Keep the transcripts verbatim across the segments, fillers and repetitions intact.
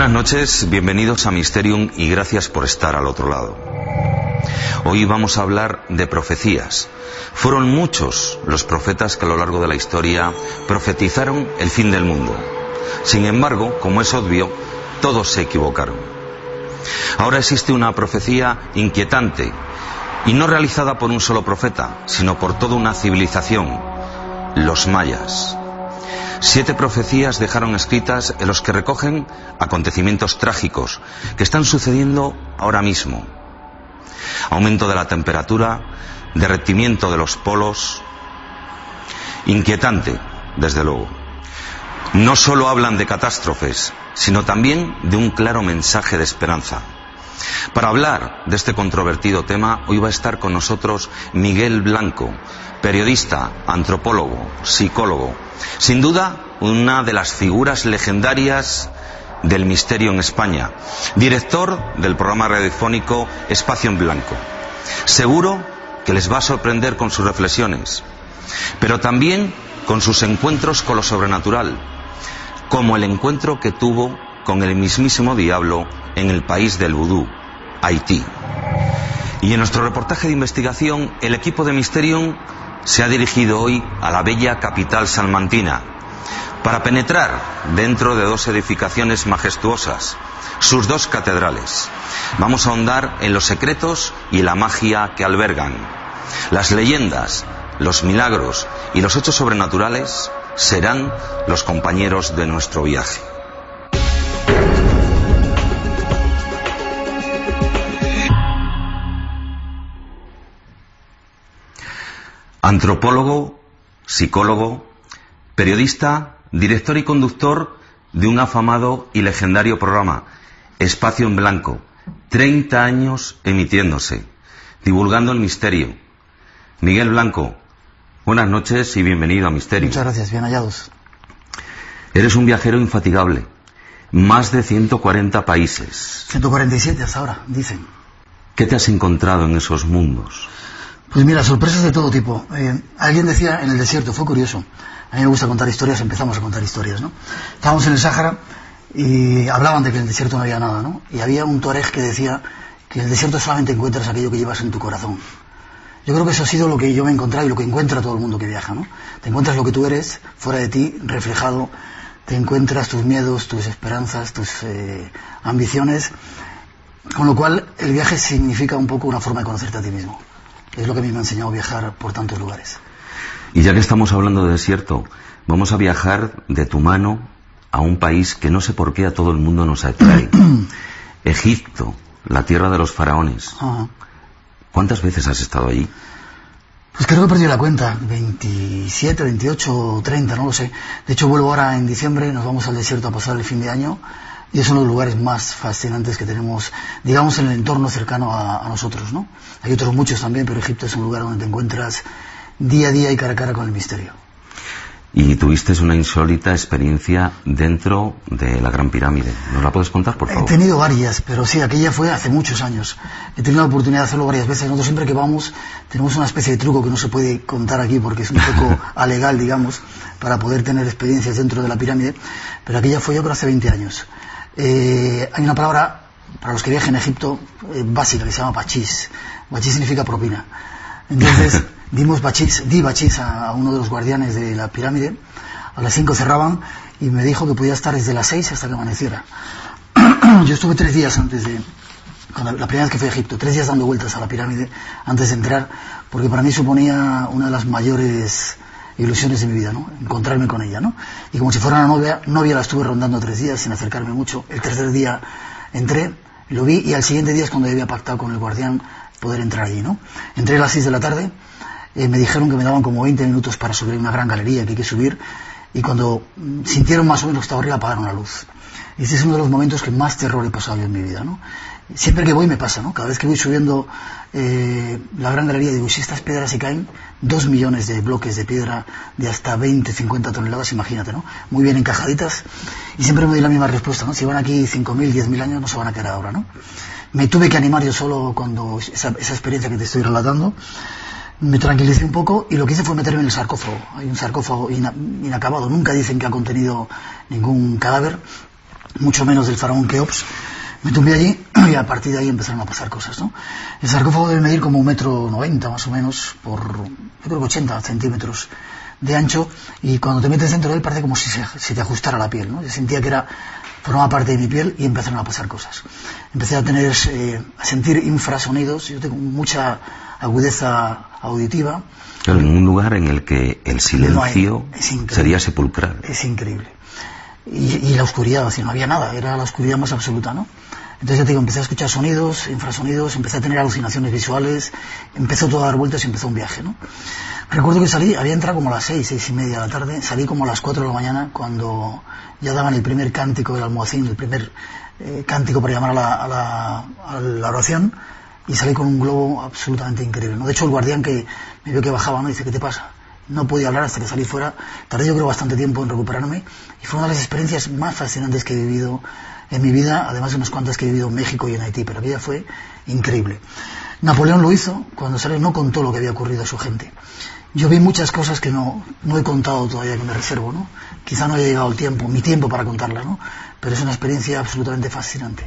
Buenas noches, bienvenidos a Mysterium y gracias por estar al otro lado. Hoy vamos a hablar de profecías. Fueron muchos los profetas que a lo largo de la historia profetizaron el fin del mundo. Sin embargo, como es obvio, todos se equivocaron. Ahora existe una profecía inquietante y no realizada por un solo profeta, sino por toda una civilización, los mayas. Siete profecías dejaron escritas en los que recogen acontecimientos trágicos que están sucediendo ahora mismo. Aumento de la temperatura, derretimiento de los polos. Inquietante, desde luego. No solo hablan de catástrofes, sino también de un claro mensaje de esperanza. Para hablar de este controvertido tema, hoy va a estar con nosotros Miguel Blanco, periodista, antropólogo, psicólogo, sin duda una de las figuras legendarias del misterio en España, director del programa radiofónico Espacio en Blanco. Seguro que les va a sorprender con sus reflexiones, pero también con sus encuentros con lo sobrenatural, como el encuentro que tuvo con el mismísimo diablo en el país del vudú, Haití. Y en nuestro reportaje de investigación, el equipo de Mysterium se ha dirigido hoy a la bella capital salmantina para penetrar dentro de dos edificaciones majestuosas, sus dos catedrales. Vamos a ahondar en los secretos y la magia que albergan. Las leyendas, los milagros y los hechos sobrenaturales serán los compañeros de nuestro viaje. Antropólogo, psicólogo, periodista, director y conductor de un afamado y legendario programa, Espacio en Blanco, treinta años emitiéndose, divulgando el misterio. Miguel Blanco, buenas noches y bienvenido a Misterio. Muchas gracias, bien hallados. Eres un viajero infatigable, más de ciento cuarenta países. ciento cuarenta y siete hasta ahora, dicen. ¿Qué te has encontrado en esos mundos? Pues mira, sorpresas de todo tipo. Eh, alguien decía en el desierto, fue curioso. A mí me gusta contar historias, empezamos a contar historias, ¿no? Estábamos en el Sáhara y hablaban de que en el desierto no había nada, ¿no? Y había un tuareg que decía que en el desierto solamente encuentras aquello que llevas en tu corazón. Yo creo que eso ha sido lo que yo me he encontrado y lo que encuentra todo el mundo que viaja, ¿no? Te encuentras lo que tú eres, fuera de ti, reflejado, te encuentras tus miedos, tus esperanzas, tus eh, ambiciones, con lo cual el viaje significa un poco una forma de conocerte a ti mismo. Es lo que a mí me ha enseñado a viajar por tantos lugares. Y ya que estamos hablando de desierto, vamos a viajar de tu mano a un país que no sé por qué a todo el mundo nos atrae. Egipto, la tierra de los faraones. Ajá. ¿Cuántas veces has estado allí? Pues creo que he perdido la cuenta, veintisiete, veintiocho, treinta, no lo sé. De hecho vuelvo ahora en diciembre, nos vamos al desierto a pasar el fin de año y es uno de los lugares más fascinantes que tenemos, digamos, en el entorno cercano a, a nosotros, ¿no? Hay otros muchos también, pero Egipto es un lugar donde te encuentras día a día y cara a cara con el misterio. Y tuviste una insólita experiencia dentro de la Gran Pirámide. ¿Nos la puedes contar, por favor? He tenido varias, pero sí, aquella fue hace muchos años. He tenido la oportunidad de hacerlo varias veces. Nosotros siempre que vamos tenemos una especie de truco que no se puede contar aquí porque es un poco alegal, digamos, para poder tener experiencias dentro de la pirámide. Pero aquella fue yo creo hace veinte años. Eh, hay una palabra para los que viajan a Egipto eh, básica que se llama bachís. Bachís significa propina. Entonces dimos bachís, di bachís a, a uno de los guardianes de la pirámide. A las cinco cerraban y me dijo que podía estar desde las seis hasta que amaneciera. Yo estuve tres días antes de, cuando, la primera vez que fui a Egipto, tres días dando vueltas a la pirámide antes de entrar, porque para mí suponía una de las mayores ilusiones de mi vida, ¿no? Encontrarme con ella, ¿no? Y como si fuera una novia, novia la estuve rondando tres días sin acercarme mucho. El tercer día entré, lo vi y al siguiente día es cuando había pactado con el guardián poder entrar allí, ¿no? Entré a las seis de la tarde, eh, me dijeron que me daban como veinte minutos para subir una gran galería que hay que subir y cuando mm, sintieron más o menos que estaba arriba apagaron la luz. Y ese es uno de los momentos que más terror he pasado yo en mi vida, ¿no? Siempre que voy me pasa, ¿no? Cada vez que voy subiendo eh, la gran galería digo, si estas piedras se caen, dos millones de bloques de piedra de hasta veinte, cincuenta toneladas, imagínate, ¿no? Muy bien encajaditas. Y siempre me doy la misma respuesta, ¿no? Si van aquí cinco mil, diez mil años no se van a quedar ahora, ¿no? Me tuve que animar yo solo cuando esa, esa experiencia que te estoy relatando. Me tranquilicé un poco y lo que hice fue meterme en el sarcófago. Hay un sarcófago ina, inacabado, nunca dicen que ha contenido ningún cadáver. mucho menos del faraón Keops. Me tumbé allí y a partir de ahí empezaron a pasar cosas, ¿no? El sarcófago debe medir como un metro noventa más o menos por, yo creo que ochenta centímetros de ancho, y cuando te metes dentro de él parece como si se, se te ajustara la piel, ¿no? Yo sentía que era, formaba parte de mi piel, y empezaron a pasar cosas. Empecé a tener, eh, a sentir infrasonidos. Yo tengo mucha agudeza auditiva. Claro, en un lugar en el que el silencio no hay, sería sepulcral. Es increíble. Y, y la oscuridad, así, no había nada, era la oscuridad más absoluta, ¿no? Entonces ya te digo, empecé a escuchar sonidos, infrasonidos, empecé a tener alucinaciones visuales, empezó todo a dar vueltas y empezó un viaje, ¿no? Recuerdo que salí, había entrado como a las seis, seis y media de la tarde, salí como a las cuatro de la mañana, cuando ya daban el primer cántico del almohacín, el primer eh, cántico para llamar a la, a, la, a la oración, y salí con un globo absolutamente increíble, ¿no? De hecho, el guardián que me vio que bajaba, ¿no? Dice, ¿qué te pasa? No podía hablar hasta que salí fuera. Tardé yo creo bastante tiempo en recuperarme, y fue una de las experiencias más fascinantes que he vivido en mi vida, además de unas cuantas que he vivido en México y en Haití, pero la vida fue increíble. Napoleón lo hizo, cuando salió no contó lo que había ocurrido a su gente. Yo vi muchas cosas que no, no he contado todavía, que me reservo, ¿no? Quizá no haya llegado el tiempo, mi tiempo para contarla, ¿no? Pero es una experiencia absolutamente fascinante.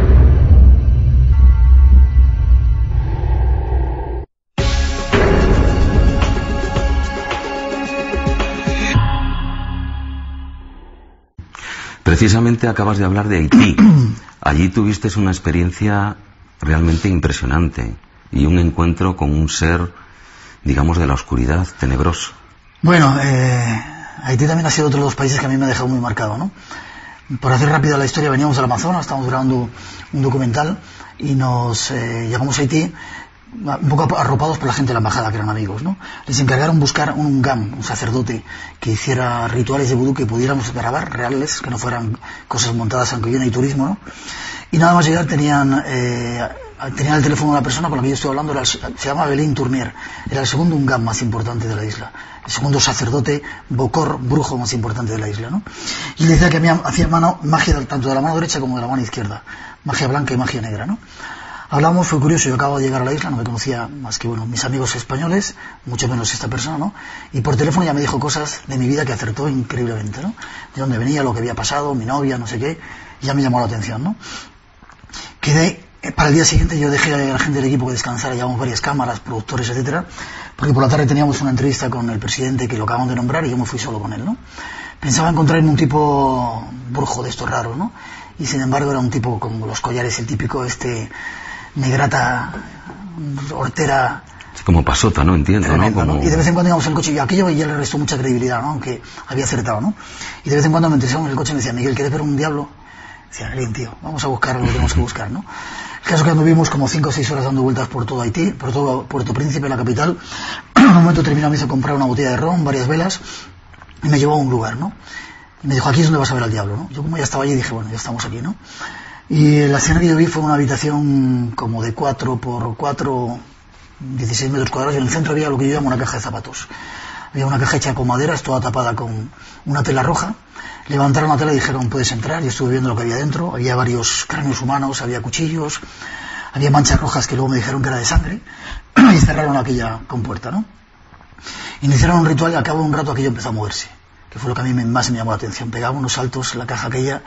Precisamente acabas de hablar de Haití. Allí tuviste una experiencia realmente impresionante y un encuentro con un ser, digamos, de la oscuridad, tenebroso. Bueno, eh, Haití también ha sido otro de los países que a mí me ha dejado muy marcado, ¿no? Por hacer rápida la historia, veníamos del Amazonas, estábamos grabando un documental y nos eh, llegamos a Haití un poco arropados por la gente de la embajada, que eran amigos, ¿no? Les encargaron buscar un ungam, un sacerdote que hiciera rituales de vudú que pudiéramos grabar, reales, que no fueran cosas montadas, aunque bien hay turismo, ¿no? Y nada más llegar tenían eh, tenían el teléfono de una persona con la que yo estoy hablando, era el, se llama Belín Tournier, era el segundo ungam más importante de la isla, el segundo sacerdote bokor, brujo más importante de la isla, ¿no? Y le decía que a mí hacía mano, magia tanto de la mano derecha como de la mano izquierda, magia blanca y magia negra, ¿no? Hablamos, fue curioso, yo acabo de llegar a la isla, no me conocía más que, bueno, mis amigos españoles, mucho menos esta persona, ¿no? Y por teléfono ya me dijo cosas de mi vida que acertó increíblemente, ¿no? De dónde venía, lo que había pasado, mi novia, no sé qué, y ya me llamó la atención, ¿no? Quedé, para el día siguiente yo dejé a la gente del equipo que descansara, llevamos varias cámaras, productores, etcétera, porque por la tarde teníamos una entrevista con el presidente que lo acaban de nombrar y yo me fui solo con él, ¿no? Pensaba encontrarme un tipo brujo de estos raros, ¿no? Y sin embargo era un tipo con los collares, el típico este... negrata, hortera, es como pasota, ¿no? Entiendo, tremenda, ¿no? Como... ¿no? Y de vez en cuando íbamos en el coche, y aquello ya le restó mucha credibilidad, ¿no? Aunque había acertado, ¿no? Y de vez en cuando me entrevistaba en el coche y me decía, Miguel, ¿quieres ver un diablo? Decía, Belín, tío, vamos a buscar lo que tenemos que buscar, ¿no? El caso es que anduvimos como cinco o seis horas dando vueltas por todo Haití, por todo Puerto Príncipe, la capital. En un momento terminado me hizo comprar una botella de ron, varias velas, y me llevó a un lugar, ¿no? Y me dijo, aquí es donde vas a ver al diablo, ¿no? Yo como ya estaba allí dije, bueno, ya estamos aquí, ¿no? Y la escena que yo vi fue una habitación como de cuatro por cuatro, dieciséis metros cuadrados, y en el centro había lo que yo llamo una caja de zapatos. Había una caja hecha con maderas, toda tapada con una tela roja. Levantaron la tela y dijeron, puedes entrar. Yo estuve viendo lo que había dentro. Había varios cráneos humanos, había cuchillos, había manchas rojas que luego me dijeron que era de sangre, y cerraron aquella compuerta, ¿no? Iniciaron un ritual y al cabo de un rato aquello empezó a moverse, que fue lo que a mí más me llamó la atención. Pegaba unos saltos la caja aquella,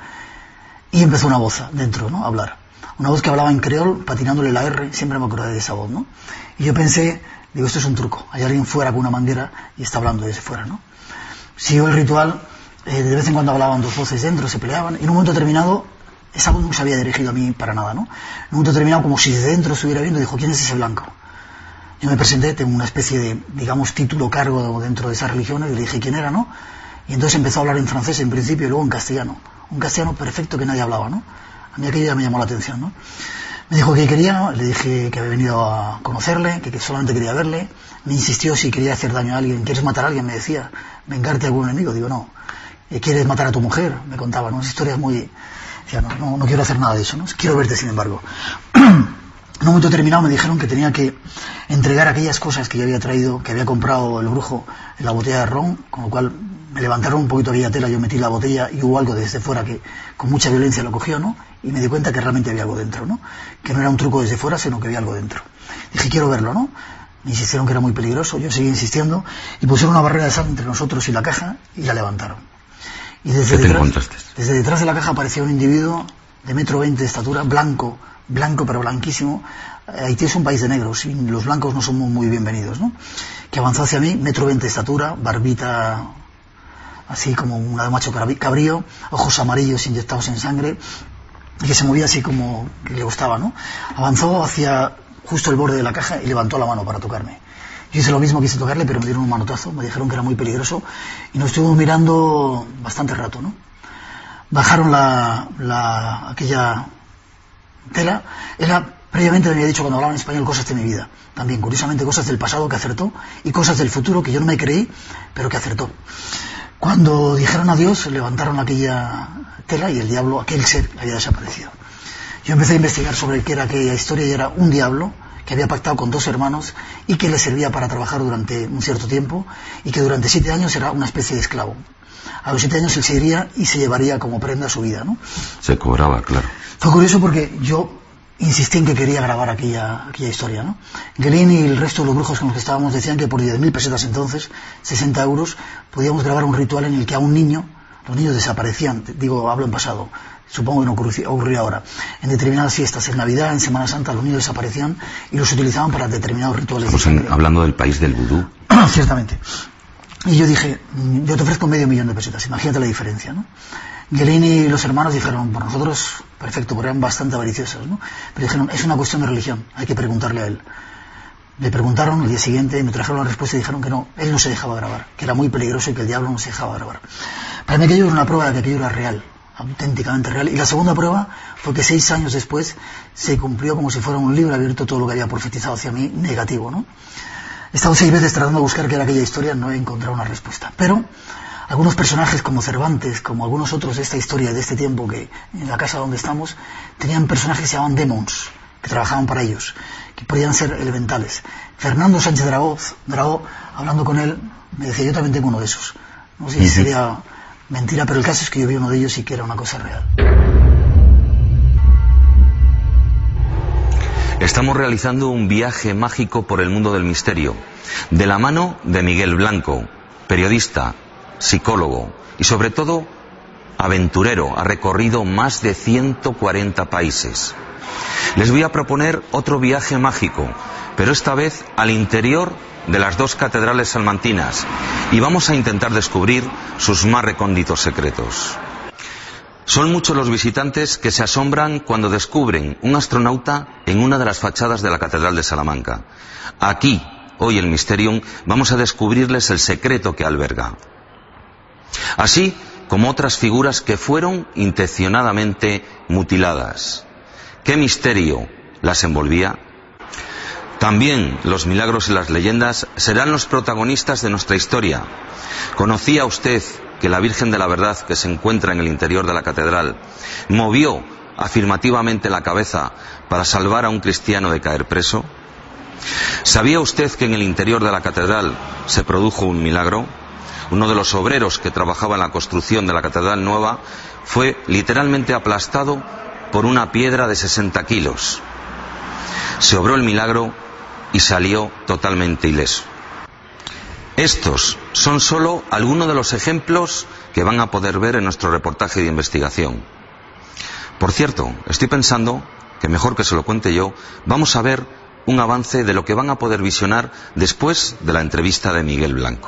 y empezó una voz dentro, ¿no? A hablar. Una voz que hablaba en creol, patinándole la R, siempre me acordé de esa voz, ¿no? Y yo pensé, digo, esto es un truco. Hay alguien fuera con una manguera y está hablando desde fuera, ¿no? Siguió el ritual, eh, de vez en cuando hablaban dos voces dentro, se peleaban, y en un momento determinado, esa voz no se había dirigido a mí para nada, ¿no? En un momento determinado, como si desde dentro estuviera viendo, dijo, ¿quién es ese blanco? Yo me presenté, tengo una especie de, digamos, título, cargo dentro de esas religiones, y le dije quién era, ¿no? Y entonces empezó a hablar en francés en principio y luego en castellano. Un castellano perfecto que nadie hablaba, ¿no? A mí aquello ya me llamó la atención, ¿no? Me dijo que quería, ¿no? Le dije que había venido a conocerle, que, que solamente quería verle. Me insistió si quería hacer daño a alguien. ¿Quieres matar a alguien? Me decía. ¿Vengarte a algún enemigo? Digo, no. ¿Quieres matar a tu mujer? Me contaba, ¿no? Esa historia es muy... Decía, no, no, no quiero hacer nada de eso, ¿no? Quiero verte, sin embargo. En un momento determinado me dijeron que tenía que entregar aquellas cosas que yo había traído, que había comprado el brujo en la botella de ron, con lo cual me levantaron un poquito aquella tela, yo metí la botella y hubo algo desde fuera que con mucha violencia lo cogió, ¿no? Y me di cuenta que realmente había algo dentro, ¿no? Que no era un truco desde fuera, sino que había algo dentro. Dije, quiero verlo, ¿no? Me insistieron que era muy peligroso, yo seguí insistiendo y pusieron una barrera de sal entre nosotros y la caja y la levantaron. Y desde ¿Qué te detrás, encontraste? desde detrás de la caja aparecía un individuo de metro veinte de estatura, blanco, blanco pero blanquísimo. Haití es un país de negros y los blancos no son muy, muy bienvenidos, ¿no? Que avanzó hacia mí, metro veinte de estatura, barbita así como una de macho cabrío, ojos amarillos inyectados en sangre, y que se movía así como que le gustaba, ¿no? Avanzó hacia justo el borde de la caja y levantó la mano para tocarme. Yo hice lo mismo, quise tocarle, pero me dieron un manotazo, me dijeron que era muy peligroso y nos estuvimos mirando bastante rato, ¿no? Bajaron la, la aquella tela. Era, previamente me había dicho cuando hablaba en español cosas de mi vida, también curiosamente cosas del pasado que acertó y cosas del futuro que yo no me creí, pero que acertó. Cuando dijeron adiós, levantaron aquella tela y el diablo, aquel ser, había desaparecido. Yo empecé a investigar sobre qué era aquella historia y era un diablo que había pactado con dos hermanos y que le servía para trabajar durante un cierto tiempo y que durante siete años era una especie de esclavo. A los siete años él se iría y se llevaría como prenda su vida, ¿no? Se cobraba, claro. Fue curioso porque yo insistí en que quería grabar aquella, aquella historia, ¿no? Guelín y el resto de los brujos con los que estábamos decían que por diez mil pesetas entonces, sesenta euros, podíamos grabar un ritual en el que a un niño, los niños desaparecían, digo, hablo en pasado, supongo que no ocurrió ahora, en determinadas fiestas, en Navidad, en Semana Santa, los niños desaparecían y los utilizaban para determinados rituales. Estamos en, hablando del país del vudú. Ciertamente. Y yo dije, yo te ofrezco medio millón de pesetas, imagínate la diferencia, ¿no? Guelín y los hermanos dijeron, por nosotros, perfecto, porque eran bastante avariciosos, ¿no? Pero dijeron, es una cuestión de religión, hay que preguntarle a él. Le preguntaron el día siguiente, me trajeron la respuesta y dijeron que no, él no se dejaba grabar, que era muy peligroso y que el diablo no se dejaba grabar. Para mí aquello era una prueba de que aquello era real, auténticamente real. Y la segunda prueba fue que seis años después se cumplió como si fuera un libro abierto todo lo que había profetizado hacia mí, negativo, ¿no? He estado seis veces tratando de buscar qué era aquella historia, no he encontrado una respuesta. Pero algunos personajes como Cervantes, como algunos otros de esta historia, de este tiempo, que en la casa donde estamos, tenían personajes que se llamaban demons, que trabajaban para ellos, que podían ser elementales. Fernando Sánchez Dragó, Dragó, hablando con él, me decía, yo también tengo uno de esos. No sé si sería mentira, pero el caso es que yo vi uno de ellos y que era una cosa real. Estamos realizando un viaje mágico por el mundo del misterio, de la mano de Miguel Blanco, periodista, psicólogo y sobre todo aventurero. Ha recorrido más de ciento cuarenta países. Les voy a proponer otro viaje mágico, pero esta vez al interior de las dos catedrales salmantinas, y vamos a intentar descubrir sus más recónditos secretos. Son muchos los visitantes que se asombran cuando descubren un astronauta en una de las fachadas de la Catedral de Salamanca. Aquí, hoy en Mysterium, vamos a descubrirles el secreto que alberga. Así como otras figuras que fueron intencionadamente mutiladas. ¿Qué misterio las envolvía? También los milagros y las leyendas serán los protagonistas de nuestra historia. ¿Conocía usted que la Virgen de la Verdad, que se encuentra en el interior de la catedral, movió afirmativamente la cabeza para salvar a un cristiano de caer preso? ¿Sabía usted que en el interior de la catedral se produjo un milagro? Uno de los obreros que trabajaba en la construcción de la catedral nueva fue literalmente aplastado por una piedra de sesenta kilos. Se obró el milagro y salió totalmente ileso. Estos son solo algunos de los ejemplos que van a poder ver en nuestro reportaje de investigación. Por cierto, estoy pensando que mejor que se lo cuente yo, vamos a ver un avance de lo que van a poder visionar después de la entrevista de Miguel Blanco.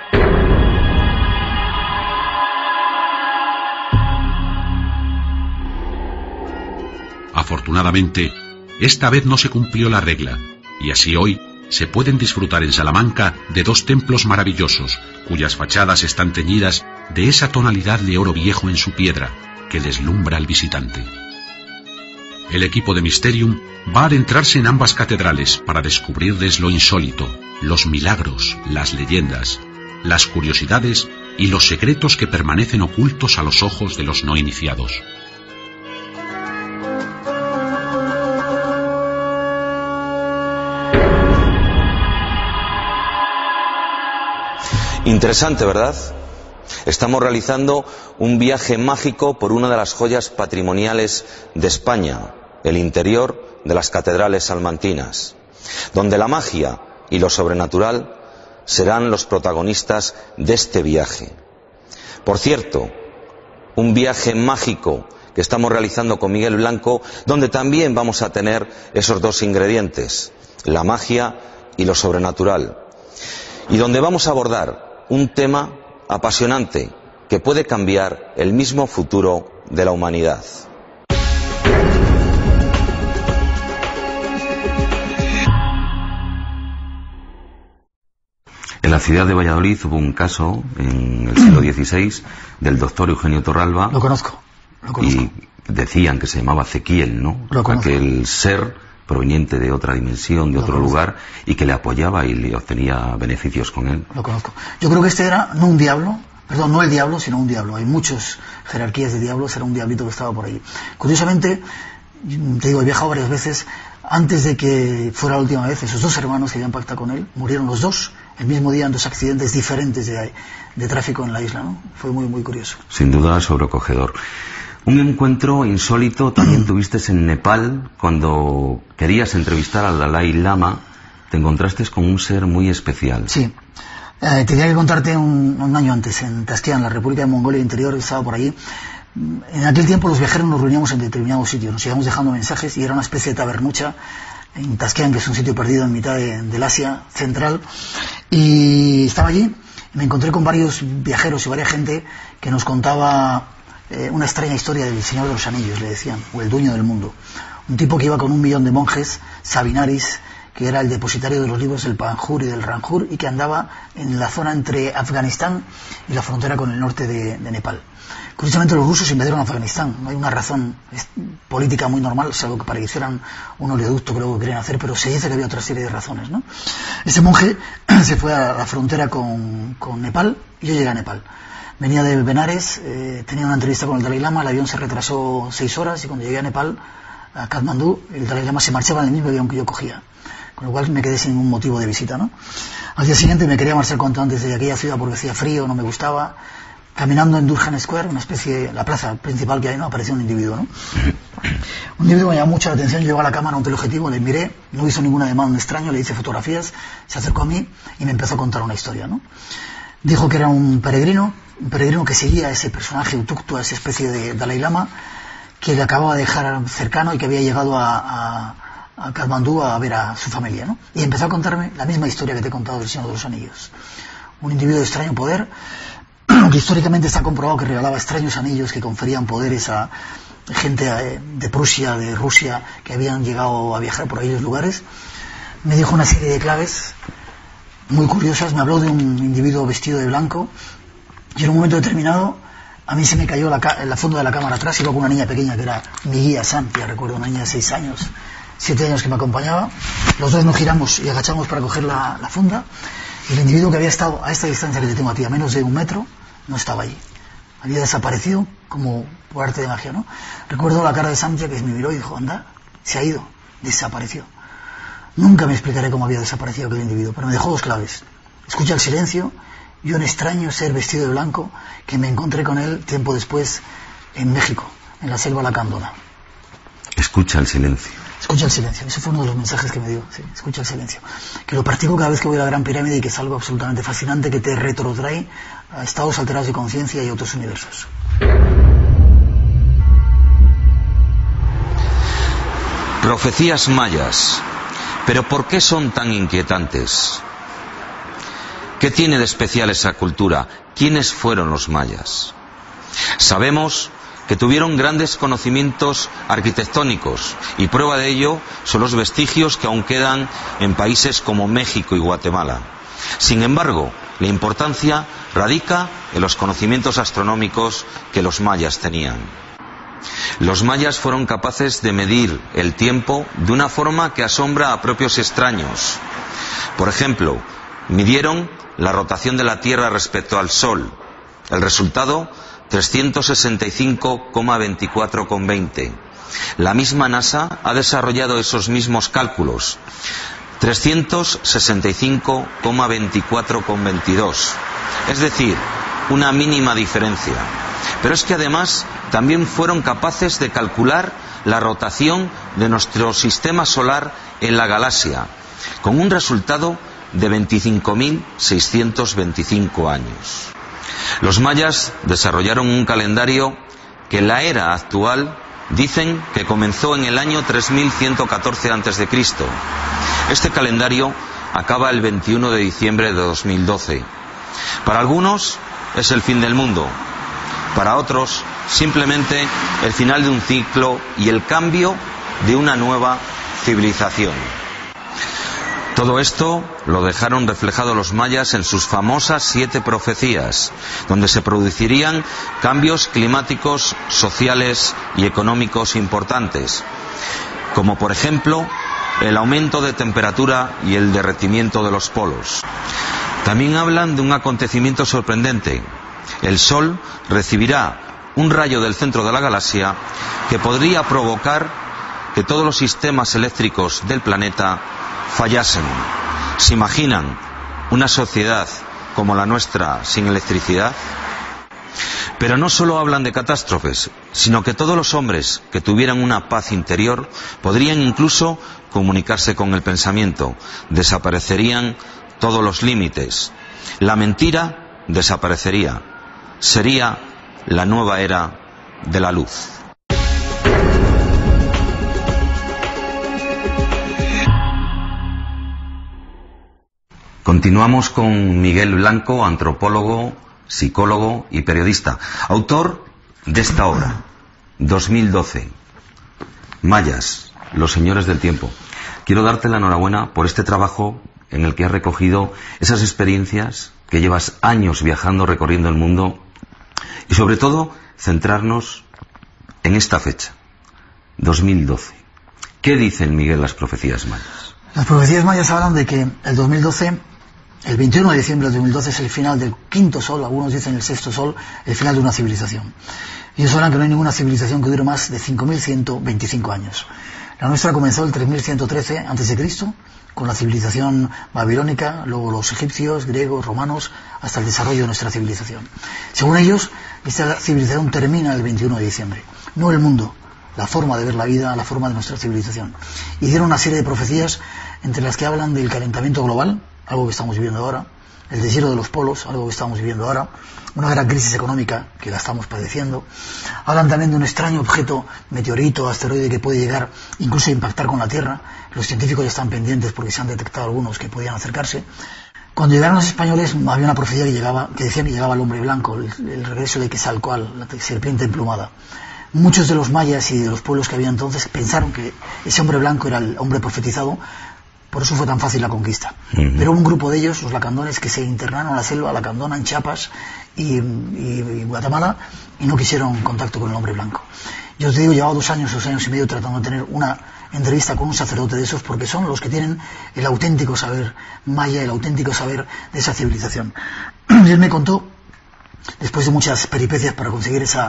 Afortunadamente, esta vez no se cumplió la regla, y así hoy se pueden disfrutar en Salamanca de dos templos maravillosos, cuyas fachadas están teñidas de esa tonalidad de oro viejo en su piedra, que deslumbra al visitante. El equipo de Mysterium va a adentrarse en ambas catedrales para descubrirles lo insólito, los milagros, las leyendas, las curiosidades y los secretos que permanecen ocultos a los ojos de los no iniciados. Interesante, ¿verdad? Estamos realizando un viaje mágico por una de las joyas patrimoniales de España, el interior de las catedrales salmantinas, donde la magia y lo sobrenatural serán los protagonistas de este viaje. Por cierto, un viaje mágico que estamos realizando con Miguel Blanco, donde también vamos a tener esos dos ingredientes, la magia y lo sobrenatural, y donde vamos a abordar un tema apasionante que puede cambiar el mismo futuro de la humanidad. En la ciudad de Valladolid hubo un caso en el siglo dieciséis del doctor Eugenio Torralba. Lo conozco, lo conozco. Y decían que se llamaba Ezequiel, ¿no? Lo conozco. Aquel ser proveniente de otra dimensión, de Lo otro conozco. lugar, y que le apoyaba y le obtenía beneficios con él. Lo conozco. Yo creo que este era no un diablo, perdón, no el diablo, sino un diablo. Hay muchas jerarquías de diablos, era un diablito que estaba por ahí. Curiosamente, te digo, he viajado varias veces. Antes de que fuera la última vez, esos dos hermanos que habían pactado con él, murieron los dos el mismo día en dos accidentes diferentes de, de tráfico en la isla, ¿no? Fue muy, muy curioso. Sin duda sobrecogedor. Un encuentro insólito también tuviste en Nepal, cuando querías entrevistar al Dalai Lama. Te encontraste con un ser muy especial. Sí. Eh, tenía que contarte un, un año antes, en Tashkent, la República de Mongolia Interior, estaba por allí. En aquel tiempo los viajeros nos reuníamos en determinados sitios, nos íbamos dejando mensajes y era una especie de tabernucha en Tashkent, que es un sitio perdido en mitad de, del Asia central, y estaba allí y me encontré con varios viajeros y varias gente que nos contaba eh, una extraña historia del Señor de los Anillos, le decían, o el dueño del mundo. Un tipo que iba con un millón de monjes, Sabinaris, que era el depositario de los libros del Panjur y del Ranjur, y que andaba en la zona entre Afganistán y la frontera con el norte de, de Nepal. Curiosamente los rusos invadieron Afganistán, no hay una razón política muy normal, salvo que para que hicieran un oleoducto que luego querían hacer, pero se dice que había otra serie de razones, ¿no? Ese monje se fue a la frontera con, con Nepal, y yo llegué a Nepal. Venía de Benares, eh, tenía una entrevista con el Dalai Lama, el avión se retrasó seis horas, y cuando llegué a Nepal, a Katmandú, el Dalai Lama se marchaba en el mismo avión que yo cogía, con lo cual me quedé sin ningún motivo de visita, ¿no? Al día siguiente me quería marchar cuanto antes de aquella ciudad porque hacía frío, no me gustaba. Caminando en Durhan Square, una especie, la plaza principal que hay, ¿no? Apareció un individuo, ¿no? Un individuo me llamó mucho la atención, llegó a la cámara, un teleobjetivo, le miré, no hizo ninguna demanda extraña, le hice fotografías, se acercó a mí y me empezó a contar una historia, ¿no? Dijo que era un peregrino, un peregrino que seguía a ese personaje Utuktu, a esa especie de Dalai Lama, que le acababa de dejar cercano y que había llegado a, a, a Katmandú a ver a su familia, ¿no? Y empezó a contarme la misma historia que te he contado del Señor de los Anillos. Un individuo de extraño poder, que históricamente está comprobado que regalaba extraños anillos que conferían poderes a gente de Prusia, de Rusia, que habían llegado a viajar por aquellos lugares. Me dijo una serie de claves muy curiosas, me habló de un individuo vestido de blanco, y en un momento determinado a mí se me cayó la, la funda de la cámara atrás, iba con una niña pequeña que era mi guía Santia, recuerdo, una niña de seis años, siete años que me acompañaba. Los dos nos giramos y agachamos para coger la, la funda, y el individuo que había estado a esta distancia que te tengo a ti, a menos de un metro, no estaba allí. Había desaparecido como por arte de magia, ¿no? Recuerdo la cara de Santia, que me miró y dijo, anda, se ha ido, desapareció. Nunca me explicaré cómo había desaparecido aquel individuo, pero me dejó dos claves. Escucha el silencio y un extraño ser vestido de blanco que me encontré con él tiempo después en México, en la selva lacandona. Escucha el silencio. Escucha el silencio, ese fue uno de los mensajes que me dio, sí, escucha el silencio. Que lo practico cada vez que voy a la Gran Pirámide y que es algo absolutamente fascinante que te retrotrae a estados alterados de conciencia y otros universos. Profecías mayas. ¿Pero por qué son tan inquietantes? ¿Qué tiene de especial esa cultura? ¿Quiénes fueron los mayas? Sabemos que tuvieron grandes conocimientos arquitectónicos, y prueba de ello son los vestigios que aún quedan en países como México y Guatemala. Sin embargo, la importancia radica en los conocimientos astronómicos que los mayas tenían. Los mayas fueron capaces de medir el tiempo de una forma que asombra a propios extraños. Por ejemplo, midieron la rotación de la Tierra respecto al Sol. El resultado, trescientos sesenta y cinco coma veinticuatro con veinte. La misma NASA ha desarrollado esos mismos cálculos, trescientos sesenta y cinco coma veinticuatro con veintidós. Es decir, una mínima diferencia. Pero es que además también fueron capaces de calcular la rotación de nuestro sistema solar en la galaxia, con un resultado de veinticinco mil seiscientos veinticinco años. Los mayas desarrollaron un calendario que la era actual dicen que comenzó en el año tres mil ciento catorce antes de Cristo. Este calendario acaba el veintiuno de diciembre de dos mil doce. Para algunos es el fin del mundo, para otros simplemente el final de un ciclo y el cambio de una nueva civilización. Todo esto lo dejaron reflejado los mayas en sus famosas siete profecías, donde se producirían cambios climáticos, sociales y económicos importantes, como por ejemplo el aumento de temperatura y el derretimiento de los polos. También hablan de un acontecimiento sorprendente. El Sol recibirá un rayo del centro de la galaxia que podría provocar que todos los sistemas eléctricos del planeta fallasen. ¿Se imaginan una sociedad como la nuestra sin electricidad? Pero no solo hablan de catástrofes, sino que todos los hombres que tuvieran una paz interior podrían incluso comunicarse con el pensamiento. Desaparecerían todos los límites. La mentira desaparecería. Sería la nueva era de la luz. Continuamos con Miguel Blanco, antropólogo, psicólogo y periodista, autor de esta obra, dos mil doce, Mayas, los señores del tiempo. Quiero darte la enhorabuena por este trabajo en el que has recogido esas experiencias que llevas años viajando, recorriendo el mundo, y sobre todo centrarnos en esta fecha, dos mil doce. ¿Qué dicen, Miguel, las profecías mayas? Las profecías mayas hablan de que el dos mil doce, el veintiuno de diciembre del dos mil doce, es el final del quinto sol, algunos dicen el sexto sol, el final de una civilización. Ellos hablan que no hay ninguna civilización que dure más de cinco mil ciento veinticinco años. La nuestra comenzó el tres mil ciento trece antes de Cristo, con la civilización babilónica, luego los egipcios, griegos, romanos, hasta el desarrollo de nuestra civilización. Según ellos, esta civilización termina el veintiuno de diciembre, no el mundo, la forma de ver la vida, la forma de nuestra civilización. Hicieron una serie de profecías entre las que hablan del calentamiento global, algo que estamos viviendo ahora, el deshielo de los polos, algo que estamos viviendo ahora, una gran crisis económica que la estamos padeciendo. Hablan también de un extraño objeto, meteorito, asteroide, que puede llegar incluso a impactar con la Tierra. Los científicos ya están pendientes porque se han detectado algunos que podían acercarse. Cuando llegaron los españoles había una profecía que, llegaba, que decía que llegaba el hombre blanco, el, el regreso de Quetzalcóatl, la serpiente emplumada. Muchos de los mayas y de los pueblos que había entonces pensaron que ese hombre blanco era el hombre profetizado. Por eso fue tan fácil la conquista. Uh-huh. Pero un grupo de ellos, los lacandones, que se internaron a la selva lacandona en Chiapas y, y, y Guatemala, y no quisieron contacto con el hombre blanco. Yo os digo, llevaba dos años, dos años y medio tratando de tener una entrevista con un sacerdote de esos, porque son los que tienen el auténtico saber maya, el auténtico saber de esa civilización. Y él me contó, después de muchas peripecias para conseguir esa,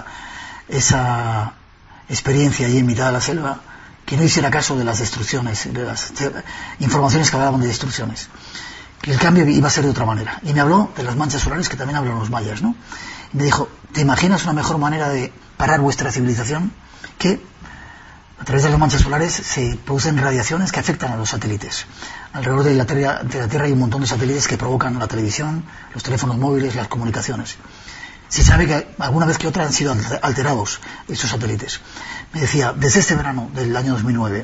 esa experiencia allí en mitad de la selva, que no hiciera caso de las destrucciones, de las informaciones que hablaban de destrucciones, que el cambio iba a ser de otra manera. Y me habló de las manchas solares, que también hablan los mayas, ¿no? Y me dijo, ¿te imaginas una mejor manera de parar vuestra civilización? Que a través de las manchas solares se producen radiaciones que afectan a los satélites. Alrededor de la Tierra, de la Tierra hay un montón de satélites que provocan la televisión, los teléfonos móviles, las comunicaciones. Se sabe que alguna vez que otra han sido alterados estos satélites. Me decía, desde este verano del año dos mil nueve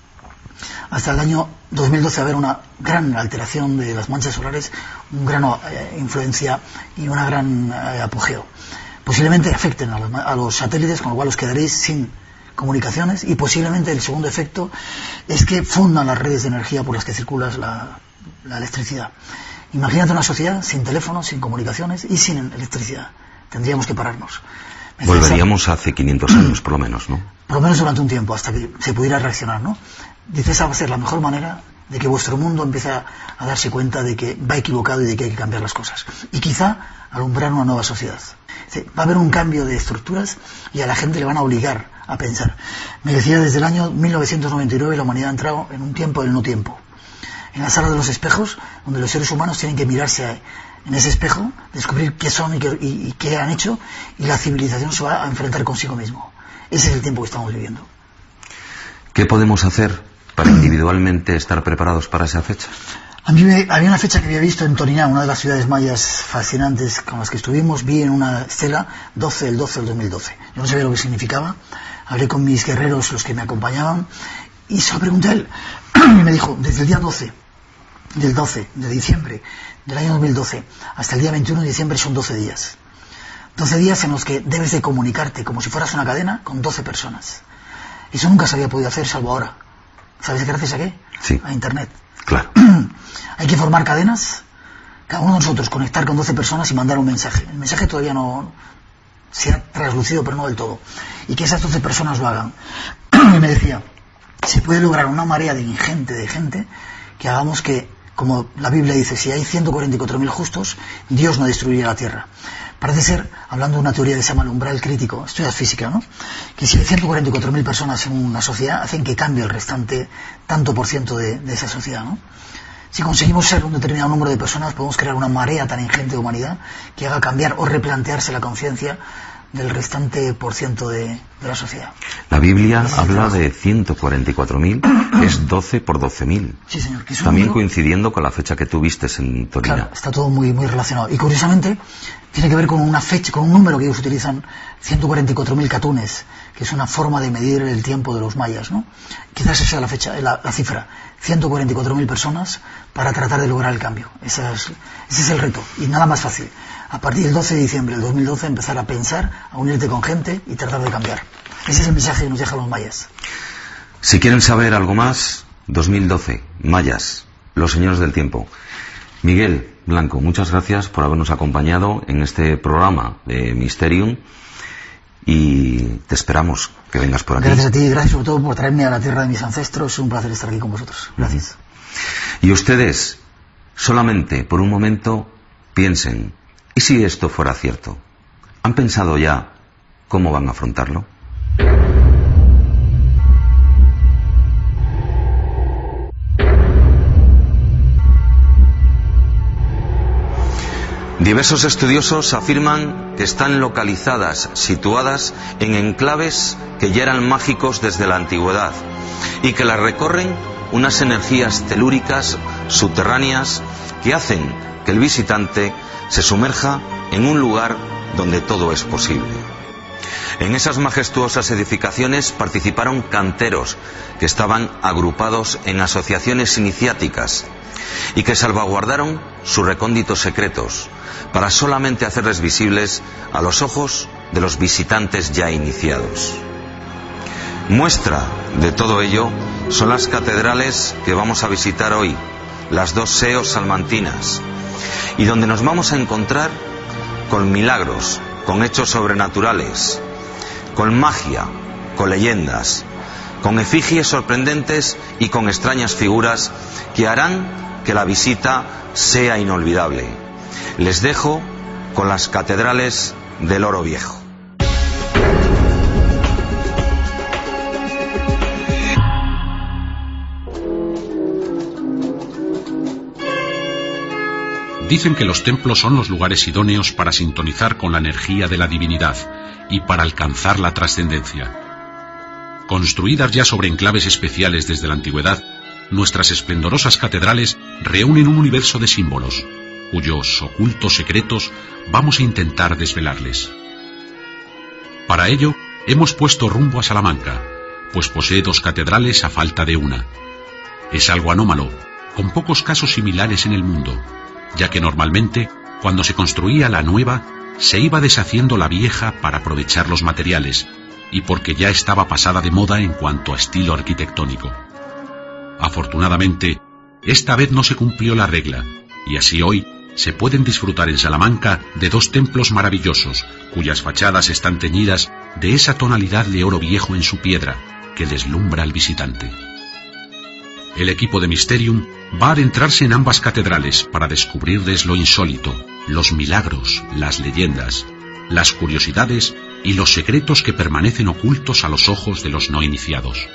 hasta el año dos mil doce va a haber una gran alteración de las manchas solares, una gran eh, influencia y una gran eh, apogeo. Posiblemente afecten a los, a los satélites, con lo cual os quedaréis sin comunicaciones, y posiblemente el segundo efecto es que fundan las redes de energía por las que circula la, la electricidad. Imagínate una sociedad sin teléfonos, sin comunicaciones y sin electricidad. Tendríamos que pararnos. Me Volveríamos esa, hace quinientos años, por lo menos, ¿no? Por lo menos durante un tiempo, hasta que se pudiera reaccionar, ¿no? Dice, esa va a ser la mejor manera de que vuestro mundo empiece a, a darse cuenta de que va equivocado y de que hay que cambiar las cosas. Y quizá alumbrar una nueva sociedad. Dice, va a haber un cambio de estructuras y a la gente le van a obligar a pensar. Me decía, desde el año mil novecientos noventa y nueve la humanidad ha entrado en un tiempo del no tiempo. En la sala de los espejos, donde los seres humanos tienen que mirarse a, en ese espejo, descubrir qué son y qué, y, y qué han hecho, y la civilización se va a enfrentar consigo mismo. Ese es el tiempo que estamos viviendo. ¿Qué podemos hacer para individualmente estar preparados para esa fecha? A mí me, había una fecha que había visto en Toniná, una de las ciudades mayas fascinantes con las que estuvimos, vi en una estela doce del doce del dos mil doce. Yo no sabía lo que significaba, hablé con mis guerreros, los que me acompañaban, y se lo pregunté a él, y me dijo, desde el día doce, del doce de diciembre del año dos mil doce hasta el día veintiuno de diciembre son doce días. doce días en los que debes de comunicarte como si fueras una cadena con doce personas. Eso nunca se había podido hacer salvo ahora. ¿Sabes gracias a qué? Sí. A Internet. Claro. Hay que formar cadenas, cada uno de nosotros conectar con doce personas y mandar un mensaje. El mensaje todavía no se ha traslucido, pero no del todo. Y que esas doce personas lo hagan. Y me decía, se puede lograr una marea de ingente de gente que hagamos que, como la Biblia dice, si hay ciento cuarenta y cuatro mil justos, Dios no destruiría la tierra. Parece ser, hablando de una teoría que se llama el umbral crítico, estudias física, ¿no? Que si hay ciento cuarenta y cuatro mil personas en una sociedad, hacen que cambie el restante tanto por ciento de, de esa sociedad, ¿no? Si conseguimos ser un determinado número de personas, podemos crear una marea tan ingente de humanidad que haga cambiar o replantearse la conciencia del restante por ciento de, de la sociedad. La Biblia habla de ciento cuarenta y cuatro mil, es doce por doce mil. Sí, señor. Que es un También número... coincidiendo con la fecha que tú vistes en Toniná. Claro, está todo muy, muy relacionado. Y curiosamente, tiene que ver con una fecha, con un número que ellos utilizan, ciento cuarenta y cuatro mil catunes, que es una forma de medir el tiempo de los mayas, ¿no? Quizás esa sea la fecha, la, la cifra, ciento cuarenta y cuatro mil personas para tratar de lograr el cambio. Esa es, ese es el reto, y nada más fácil. A partir del doce de diciembre del dos mil doce empezar a pensar, a unirte con gente y tratar de cambiar. Ese es el mensaje que nos dejan los mayas. Si quieren saber algo más, dos mil doce, mayas, los señores del tiempo. Miguel Blanco, muchas gracias por habernos acompañado en este programa de Mysterium y te esperamos que vengas por aquí. Gracias a ti y gracias sobre todo por traerme a la tierra de mis ancestros. Es un placer estar aquí con vosotros. Gracias. Y ustedes, solamente por un momento, piensen, ¿y si esto fuera cierto? ¿Han pensado ya cómo van a afrontarlo? Diversos estudiosos afirman que están localizadas, situadas en enclaves que ya eran mágicos desde la antigüedad y que las recorren unas energías telúricas subterráneas que hacen que el visitante se sumerja en un lugar donde todo es posible. En esas majestuosas edificaciones participaron canteros que estaban agrupados en asociaciones iniciáticas y que salvaguardaron sus recónditos secretos para solamente hacerles visibles a los ojos de los visitantes ya iniciados. Muestra de todo ello son las catedrales que vamos a visitar hoy, las dos seos salmantinas, y donde nos vamos a encontrar con milagros, con hechos sobrenaturales, con magia, con leyendas, con efigies sorprendentes y con extrañas figuras que harán que la visita sea inolvidable. Les dejo con las catedrales del Oro Viejo. Dicen que los templos son los lugares idóneos para sintonizar con la energía de la divinidad y para alcanzar la trascendencia. Construidas ya sobre enclaves especiales desde la antigüedad, nuestras esplendorosas catedrales reúnen un universo de símbolos, cuyos ocultos secretos vamos a intentar desvelarles. Para ello, hemos puesto rumbo a Salamanca, pues posee dos catedrales a falta de una. Es algo anómalo, con pocos casos similares en el mundo, ya que normalmente, cuando se construía la nueva, se iba deshaciendo la vieja para aprovechar los materiales, y porque ya estaba pasada de moda en cuanto a estilo arquitectónico. Afortunadamente, esta vez no se cumplió la regla, y así hoy se pueden disfrutar en Salamanca de dos templos maravillosos, cuyas fachadas están teñidas de esa tonalidad de oro viejo en su piedra, que deslumbra al visitante. El equipo de Mysterium va a adentrarse en ambas catedrales para descubrirles lo insólito, los milagros, las leyendas, las curiosidades y los secretos que permanecen ocultos a los ojos de los no iniciados.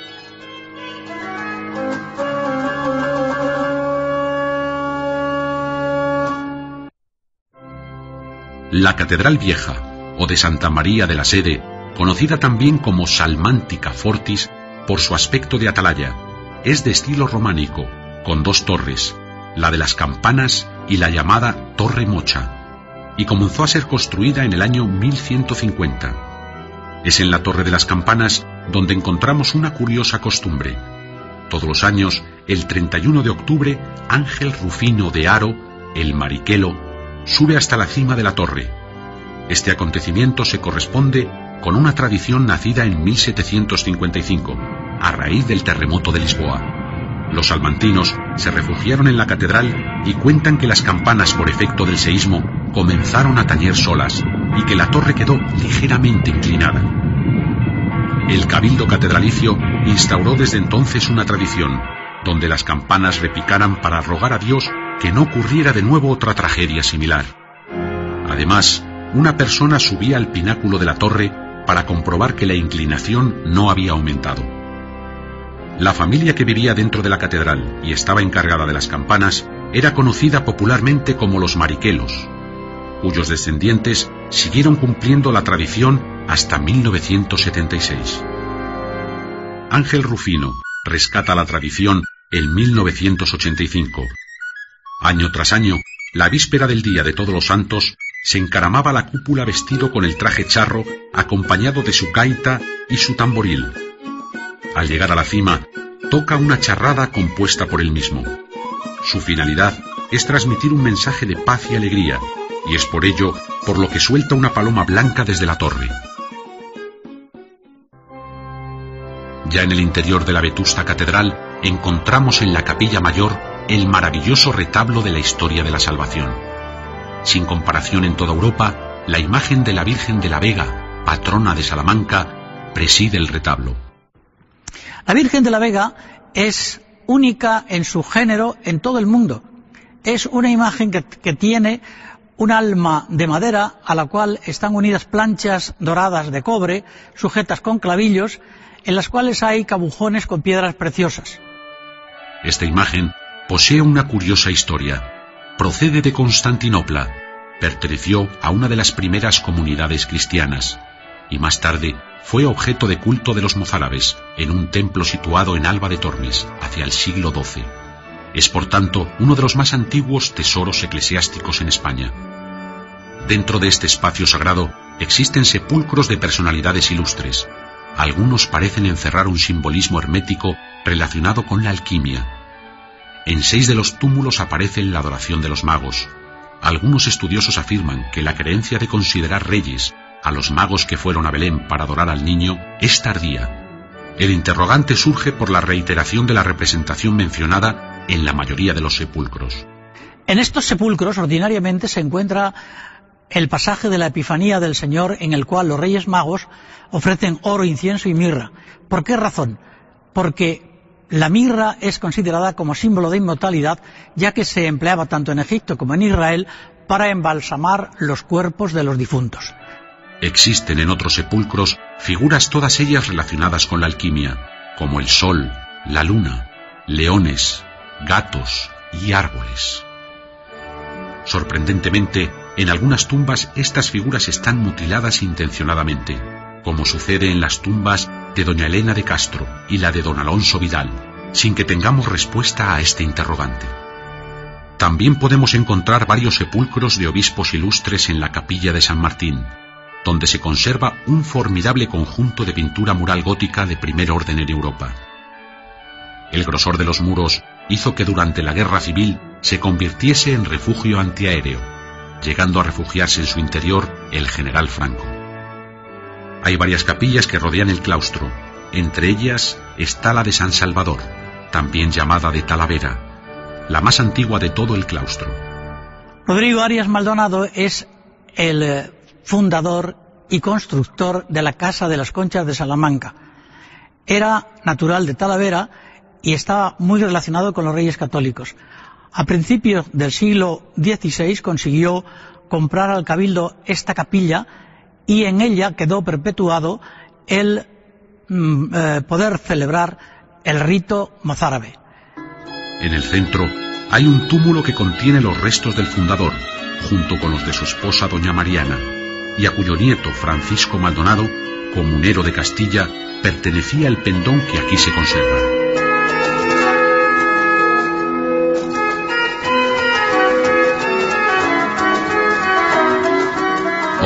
La Catedral Vieja, o de Santa María de la Sede, conocida también como Salmántica Fortis por su aspecto de atalaya, es de estilo románico, con dos torres, la de las Campanas y la llamada Torre Mocha, y comenzó a ser construida en el año mil ciento cincuenta. Es en la Torre de las Campanas donde encontramos una curiosa costumbre. Todos los años, el treinta y uno de octubre, Ángel Rufino de Haro, el Mariquelo, sube hasta la cima de la torre. Este acontecimiento se corresponde con una tradición nacida en mil setecientos cincuenta y cinco, a raíz del terremoto de Lisboa. Los salmantinos se refugiaron en la catedral y cuentan que las campanas, por efecto del seísmo, comenzaron a tañer solas y que la torre quedó ligeramente inclinada. El cabildo catedralicio instauró desde entonces una tradición, donde las campanas repicaran para rogar a Dios que no ocurriera de nuevo otra tragedia similar. Además, una persona subía al pináculo de la torre para comprobar que la inclinación no había aumentado. La familia que vivía dentro de la catedral y estaba encargada de las campanas era conocida popularmente como los Mariquelos, cuyos descendientes siguieron cumpliendo la tradición hasta mil novecientos setenta y seis. Ángel Rufino rescata la tradición en mil novecientos ochenta y cinco. Año tras año, la víspera del Día de Todos los Santos, se encaramaba la cúpula vestido con el traje charro, acompañado de su gaita y su tamboril. Al llegar a la cima, toca una charrada compuesta por él mismo. Su finalidad es transmitir un mensaje de paz y alegría, y es por ello por lo que suelta una paloma blanca desde la torre. Ya en el interior de la vetusta catedral encontramos en la capilla mayor el maravilloso retablo de la historia de la salvación. Sin comparación en toda Europa, la imagen de la Virgen de la Vega, patrona de Salamanca, preside el retablo. La Virgen de la Vega es única en su género en todo el mundo. Es una imagen que, que tiene un alma de madera a la cual están unidas planchas doradas de cobre, sujetas con clavillos, en las cuales hay cabujones con piedras preciosas. Esta imagen posee una curiosa historia. Procede de Constantinopla, perteneció a una de las primeras comunidades cristianas y más tarde fue objeto de culto de los mozárabes en un templo situado en Alba de Tormes hacia el siglo doce. Es por tanto uno de los más antiguos tesoros eclesiásticos en España. Dentro de este espacio sagrado existen sepulcros de personalidades ilustres. Algunos parecen encerrar un simbolismo hermético relacionado con la alquimia. En seis de los túmulos aparece la adoración de los magos. Algunos estudiosos afirman que la creencia de considerar reyes a los magos que fueron a Belén para adorar al niño es tardía. El interrogante surge por la reiteración de la representación mencionada en la mayoría de los sepulcros. En estos sepulcros ordinariamente se encuentra el pasaje de la Epifanía del Señor, en el cual los Reyes Magos ofrecen oro, incienso y mirra. ¿Por qué razón? Porque la mirra es considerada como símbolo de inmortalidad, ya que se empleaba tanto en Egipto como en Israel para embalsamar los cuerpos de los difuntos. Existen en otros sepulcros figuras todas ellas relacionadas con la alquimia, como el sol, la luna, leones, gatos y árboles. Sorprendentemente, en algunas tumbas estas figuras están mutiladas intencionadamente, como sucede en las tumbas de doña Elena de Castro y la de don Alonso Vidal, sin que tengamos respuesta a este interrogante. También podemos encontrar varios sepulcros de obispos ilustres en la capilla de San Martín, donde se conserva un formidable conjunto de pintura mural gótica de primer orden en Europa. El grosor de los muros hizo que durante la Guerra Civil se convirtiese en refugio antiaéreo, llegando a refugiarse en su interior el general Franco. Hay varias capillas que rodean el claustro, entre ellas está la de San Salvador, también llamada de Talavera, la más antigua de todo el claustro. Rodrigo Arias Maldonado es el fundador y constructor de la Casa de las Conchas de Salamanca. Era natural de Talavera y estaba muy relacionado con los Reyes Católicos. A principios del siglo dieciséis consiguió comprar al Cabildo esta capilla y en ella quedó perpetuado el mm, eh, poder celebrar el rito mozárabe. En el centro hay un túmulo que contiene los restos del fundador, junto con los de su esposa doña Mariana, y a cuyo nieto Francisco Maldonado, comunero de Castilla, pertenecía el pendón que aquí se conserva.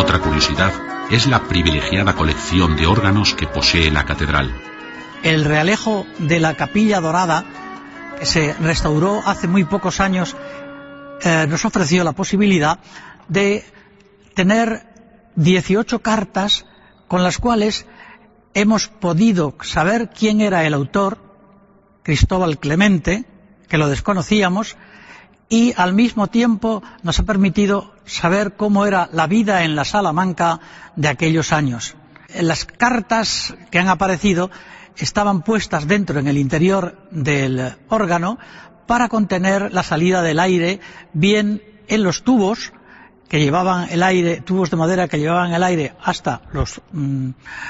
Otra curiosidad es la privilegiada colección de órganos que posee la catedral. El realejo de la Capilla Dorada, que se restauró hace muy pocos años, eh, nos ofreció la posibilidad de tener dieciocho cartas con las cuales hemos podido saber quién era el autor, Cristóbal Clemente, que lo desconocíamos, y al mismo tiempo nos ha permitido saber cómo era la vida en la Salamanca de aquellos años. Las cartas que han aparecido estaban puestas dentro, en el interior del órgano, para contener la salida del aire, bien en los tubos que llevaban el aire, tubos de madera que llevaban el aire hasta los, mmm,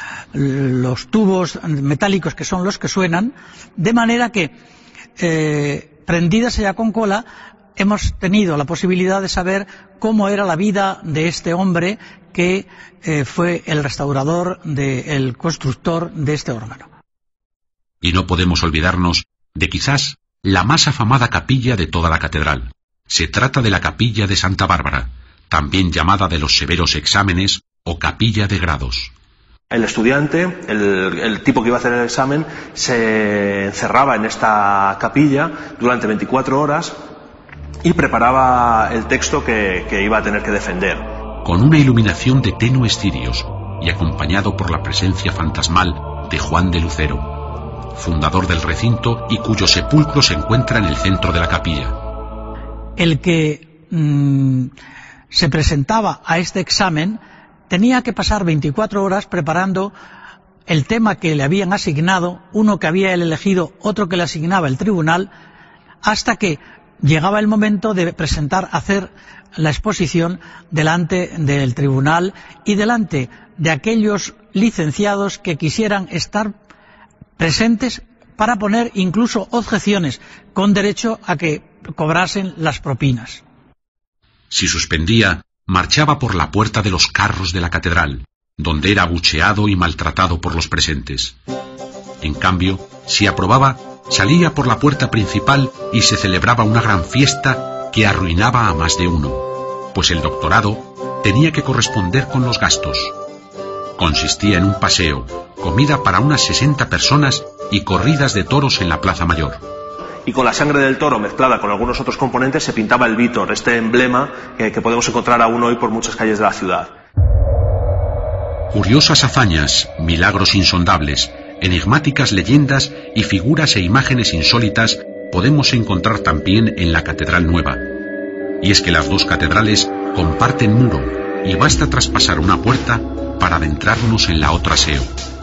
los tubos metálicos que son los que suenan, de manera que, eh, prendidas ya con cola, hemos tenido la posibilidad de saber cómo era la vida de este hombre que eh, fue el restaurador, de, el constructor de este órgano. Y no podemos olvidarnos de quizás la más afamada capilla de toda la catedral. Se trata de la capilla de Santa Bárbara, también llamada de los severos exámenes o capilla de grados. El estudiante, el, el tipo que iba a hacer el examen, se encerraba en esta capilla durante veinticuatro horas y preparaba el texto que, que iba a tener que defender. Con una iluminación de tenues cirios y acompañado por la presencia fantasmal de Juan de Lucero, fundador del recinto y cuyo sepulcro se encuentra en el centro de la capilla. El que mmm, se presentaba a este examen tenía que pasar veinticuatro horas preparando el tema que le habían asignado, uno que había él elegido, otro que le asignaba el tribunal, hasta que llegaba el momento de presentar, hacer la exposición delante del tribunal y delante de aquellos licenciados que quisieran estar presentes para poner incluso objeciones, con derecho a que cobrasen las propinas. Si suspendía, marchaba por la puerta de los carros de la catedral, donde era abucheado y maltratado por los presentes. En cambio, si aprobaba, salía por la puerta principal y se celebraba una gran fiesta que arruinaba a más de uno, pues el doctorado tenía que corresponder con los gastos. Consistía en un paseo, comida para unas sesenta personas y corridas de toros en la Plaza Mayor. Y con la sangre del toro mezclada con algunos otros componentes se pintaba el vítor, este emblema que, que podemos encontrar aún hoy por muchas calles de la ciudad. Curiosas hazañas, milagros insondables, enigmáticas leyendas y figuras e imágenes insólitas podemos encontrar también en la Catedral Nueva. Y es que las dos catedrales comparten muro y basta traspasar una puerta para adentrarnos en la otra aseo.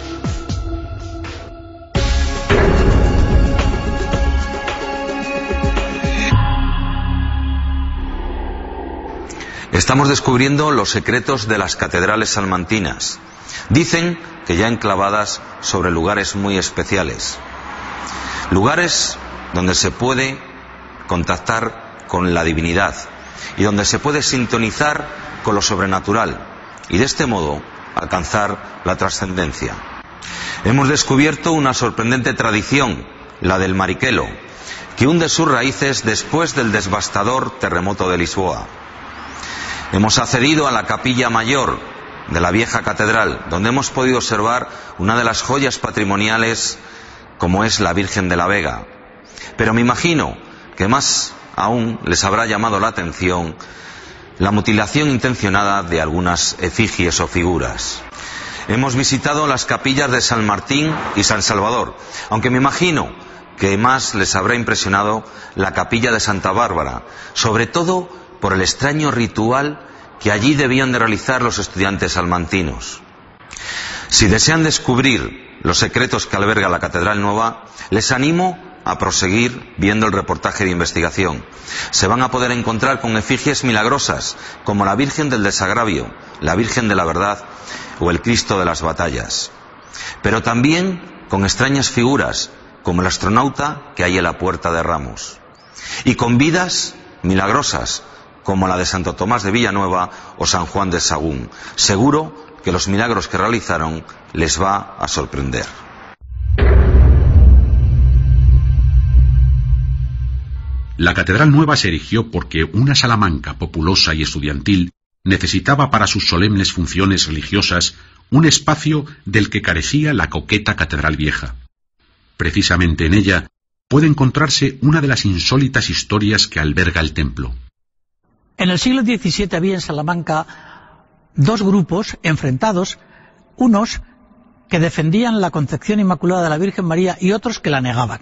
Estamos descubriendo los secretos de las catedrales salmantinas. Dicen que ya enclavadas sobre lugares muy especiales. Lugares donde se puede contactar con la divinidad y donde se puede sintonizar con lo sobrenatural y de este modo alcanzar la trascendencia. Hemos descubierto una sorprendente tradición, la del Mariquelo, que hunde sus raíces después del devastador terremoto de Lisboa. Hemos accedido a la capilla mayor de la vieja catedral, donde hemos podido observar una de las joyas patrimoniales como es la Virgen de la Vega. Pero me imagino que más aún les habrá llamado la atención la mutilación intencionada de algunas efigies o figuras. Hemos visitado las capillas de San Martín y San Salvador, aunque me imagino que más les habrá impresionado la capilla de Santa Bárbara, sobre todo por el extraño ritual que allí debían de realizar los estudiantes salmantinos. Si desean descubrir los secretos que alberga la Catedral Nueva, les animo a proseguir viendo el reportaje de investigación. Se van a poder encontrar con efigies milagrosas, como la Virgen del Desagravio, la Virgen de la Verdad o el Cristo de las Batallas. Pero también con extrañas figuras, como el astronauta que hay en la Puerta de Ramos. Y con vidas milagrosas, como la de Santo Tomás de Villanueva o San Juan de Sagún. Seguro que los milagros que realizaron les va a sorprender. La Catedral Nueva se erigió porque una Salamanca populosa y estudiantil necesitaba para sus solemnes funciones religiosas un espacio del que carecía la coqueta Catedral Vieja. Precisamente en ella puede encontrarse una de las insólitas historias que alberga el templo. En el siglo diecisiete había en Salamanca dos grupos enfrentados, unos que defendían la concepción inmaculada de la Virgen María y otros que la negaban.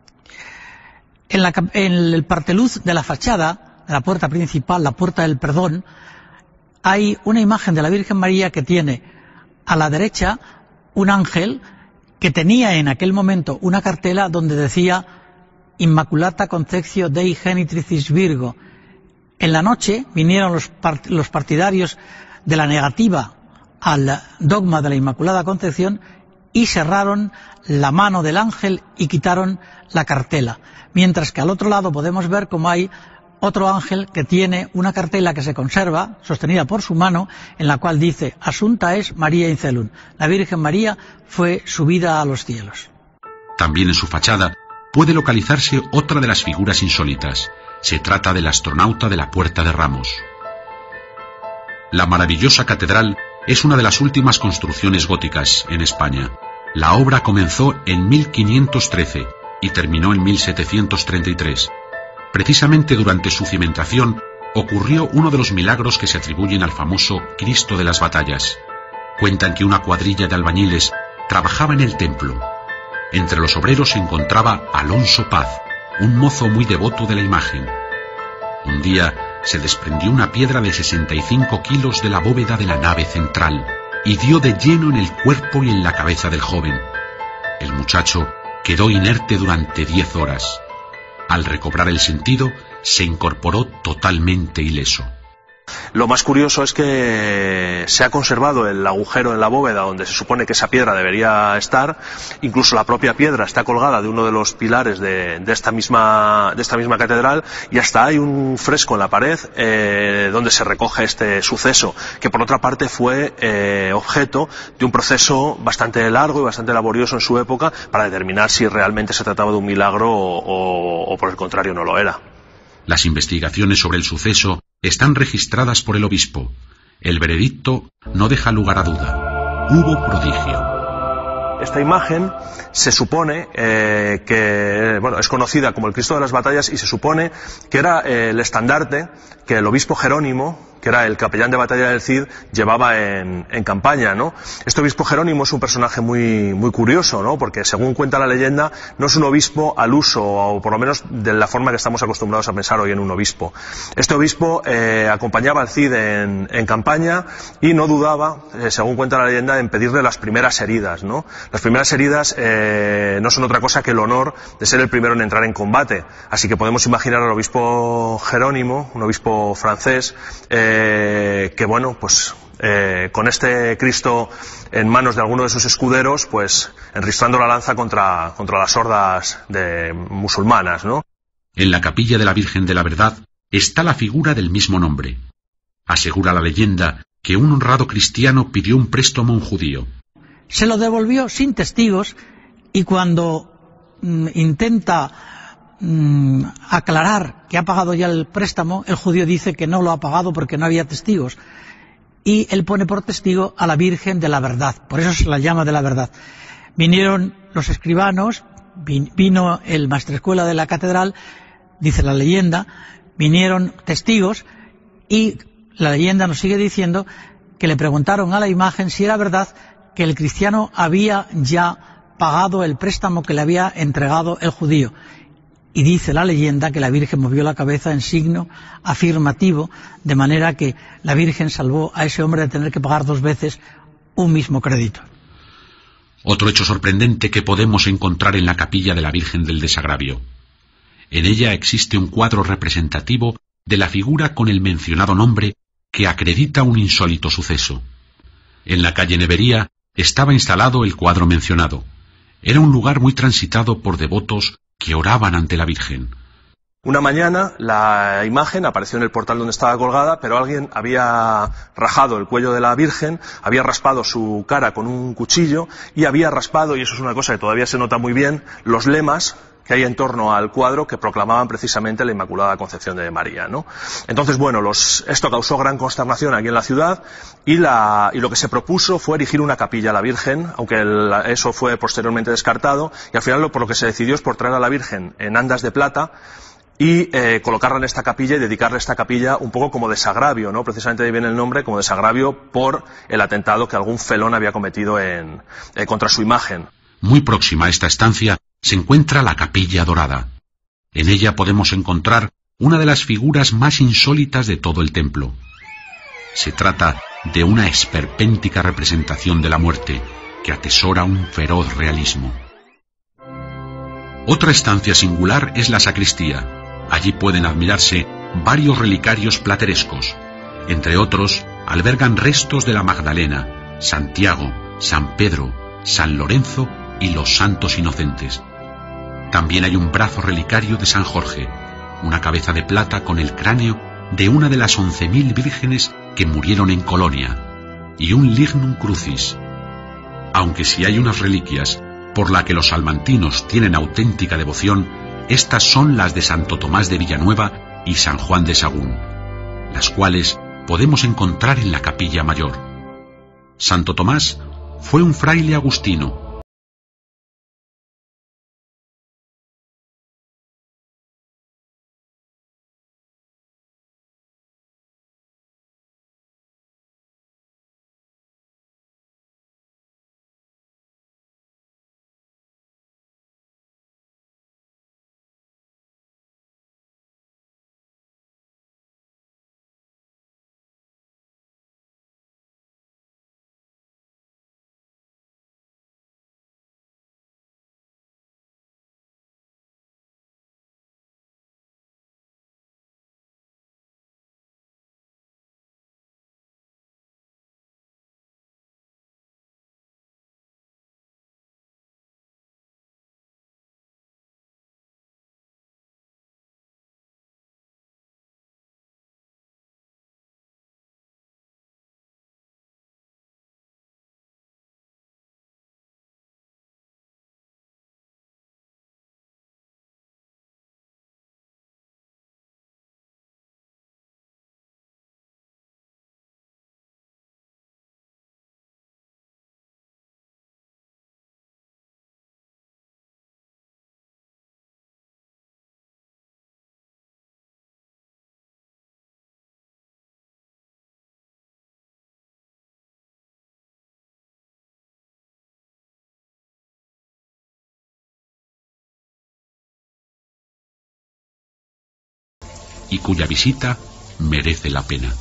En, la, en el parteluz de la fachada, de la puerta principal, la Puerta del Perdón, hay una imagen de la Virgen María que tiene a la derecha un ángel que tenía en aquel momento una cartela donde decía Immaculata Conceptio Dei Genitricis Virgo. En la noche vinieron los, part los partidarios de la negativa al dogma de la Inmaculada Concepción y cerraron la mano del ángel y quitaron la cartela. Mientras que al otro lado podemos ver cómo hay otro ángel que tiene una cartela que se conserva, sostenida por su mano, en la cual dice Asunta es María in celum. La Virgen María fue subida a los cielos. También en su fachada puede localizarse otra de las figuras insólitas. Se trata del astronauta de la Puerta de Ramos. La maravillosa catedral es una de las últimas construcciones góticas en España. La obra comenzó en mil quinientos trece y terminó en mil setecientos treinta y tres. Precisamente durante su cimentación ocurrió uno de los milagros que se atribuyen al famoso Cristo de las Batallas. Cuentan que una cuadrilla de albañiles trabajaba en el templo. Entre los obreros se encontraba Alonso Paz, un mozo muy devoto de la imagen. Un día se desprendió una piedra de sesenta y cinco kilos de la bóveda de la nave central y dio de lleno en el cuerpo y en la cabeza del joven. El muchacho quedó inerte durante diez horas. Al recobrar el sentido, se incorporó totalmente ileso. Lo más curioso es que se ha conservado el agujero en la bóveda donde se supone que esa piedra debería estar. Incluso la propia piedra está colgada de uno de los pilares de, de, esta, misma, de esta misma catedral, y hasta hay un fresco en la pared eh, donde se recoge este suceso, que por otra parte fue eh, objeto de un proceso bastante largo y bastante laborioso en su época para determinar si realmente se trataba de un milagro o, o, o por el contrario no lo era. Las investigaciones sobre el suceso están registradas por el obispo. El veredicto no deja lugar a duda. Hubo prodigio. Esta imagen se supone eh, que bueno, es conocida como el Cristo de las Batallas, y se supone que era eh, el estandarte que el obispo Jerónimo, que era el capellán de batalla del Cid, llevaba en, en campaña, ¿no? Este obispo Jerónimo es un personaje muy, muy curioso, ¿no? Porque según cuenta la leyenda, no es un obispo al uso, o por lo menos de la forma que estamos acostumbrados a pensar hoy en un obispo. Este obispo eh, acompañaba al Cid en, en campaña y no dudaba, eh, según cuenta la leyenda, en pedirle las primeras heridas, ¿no? Las primeras heridas eh, no son otra cosa que el honor de ser el primero en entrar en combate. Así que podemos imaginar al obispo Jerónimo, un obispo francés, eh, Eh, que bueno, pues eh, con este Cristo en manos de alguno de sus escuderos, pues enristrando la lanza contra, contra las hordas de musulmanas, ¿no? En la capilla de la Virgen de la Verdad está la figura del mismo nombre. Asegura la leyenda que un honrado cristiano pidió un préstamo a un judío. Se lo devolvió sin testigos, y cuando mm, intenta Mm, aclarar que ha pagado ya el préstamo, el judío dice que no lo ha pagado porque no había testigos, y él pone por testigo a la Virgen de la Verdad, por eso se la llama de la Verdad. Vinieron los escribanos, vin, vino el maestrescuela de la catedral, dice la leyenda, vinieron testigos, y la leyenda nos sigue diciendo que le preguntaron a la imagen si era verdad que el cristiano había ya pagado el préstamo que le había entregado el judío. Y dice la leyenda que la Virgen movió la cabeza en signo afirmativo, de manera que la Virgen salvó a ese hombre de tener que pagar dos veces un mismo crédito. Otro hecho sorprendente que podemos encontrar en la capilla de la Virgen del Desagravio. En ella existe un cuadro representativo de la figura con el mencionado nombre que acredita un insólito suceso. En la calle Nevería estaba instalado el cuadro mencionado. Era un lugar muy transitado por devotos que oraban ante la Virgen. Una mañana la imagen apareció en el portal donde estaba colgada, pero alguien había rajado el cuello de la Virgen, había raspado su cara con un cuchillo y había raspado, y eso es una cosa que todavía se nota muy bien, los lemas que hay en torno al cuadro que proclamaban precisamente la Inmaculada Concepción de María, ¿no? Entonces, bueno, los, esto causó gran consternación aquí en la ciudad y, la, y lo que se propuso fue erigir una capilla a la Virgen, aunque el, eso fue posteriormente descartado, y al final lo, por lo que se decidió es por traer a la Virgen en andas de plata y eh, colocarla en esta capilla y dedicarle esta capilla un poco como desagravio, ¿no? Precisamente de ahí viene el nombre, como desagravio por el atentado que algún felón había cometido en, eh, contra su imagen. Muy próxima a esta estancia se encuentra la Capilla Dorada. En ella podemos encontrar una de las figuras más insólitas de todo el templo. Se trata de una esperpéntica representación de la muerte que atesora un feroz realismo. Otra estancia singular es la sacristía. Allí pueden admirarse varios relicarios platerescos. Entre otros, albergan restos de la Magdalena, Santiago, San Pedro, San Lorenzo y los santos inocentes. También hay un brazo relicario de San Jorge, una cabeza de plata con el cráneo de una de las once mil vírgenes que murieron en Colonia, y un lignum crucis. Aunque si hay unas reliquias por la que los salmantinos tienen auténtica devoción, estas son las de Santo Tomás de Villanueva y San Juan de Sagún, las cuales podemos encontrar en la Capilla Mayor. Santo Tomás fue un fraile agustino. Y cuya visita merece la pena.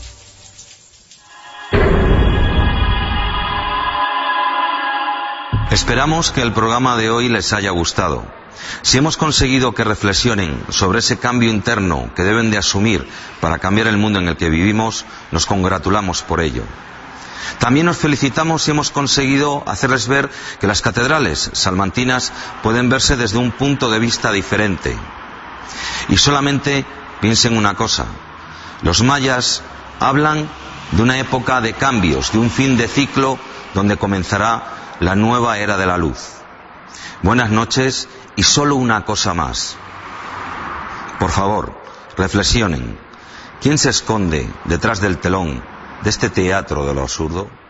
Esperamos que el programa de hoy les haya gustado. Si hemos conseguido que reflexionen sobre ese cambio interno que deben de asumir para cambiar el mundo en el que vivimos, nos congratulamos por ello. También nos felicitamos si hemos conseguido hacerles ver que las catedrales salmantinas pueden verse desde un punto de vista diferente. Y solamente piensen una cosa, los mayas hablan de una época de cambios, de un fin de ciclo donde comenzará la nueva era de la luz. Buenas noches y solo una cosa más. Por favor, reflexionen. ¿Quién se esconde detrás del telón de este teatro de lo absurdo?